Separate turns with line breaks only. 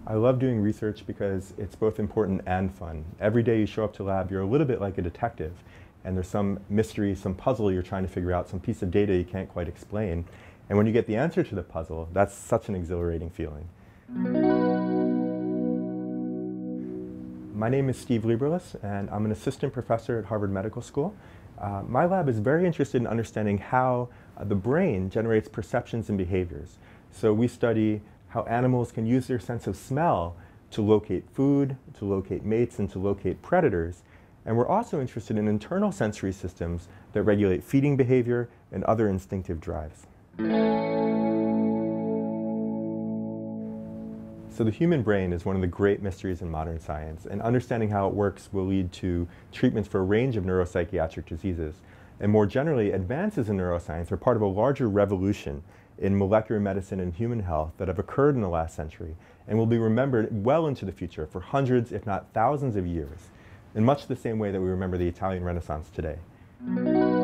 I love doing research because it's both important and fun. Every day you show up to lab, you're a little bit like a detective, and there's some mystery, some puzzle you're trying to figure out, some piece of data you can't quite explain. And when you get the answer to the puzzle, that's such an exhilarating feeling. My name is Steve Liberles, and I'm an assistant professor at Harvard Medical School. My lab is very interested in understanding how the brain generates perceptions and behaviors. So we study how animals can use their sense of smell to locate food, to locate mates, and to locate predators. And we're also interested in internal sensory systems that regulate feeding behavior and other instinctive drives. So the human brain is one of the great mysteries in modern science, and understanding how it works will lead to treatments for a range of neuropsychiatric diseases. And more generally, advances in neuroscience are part of a larger revolution in molecular medicine and human health that have occurred in the last century and will be remembered well into the future for hundreds, if not thousands of years, in much the same way that we remember the Italian Renaissance today.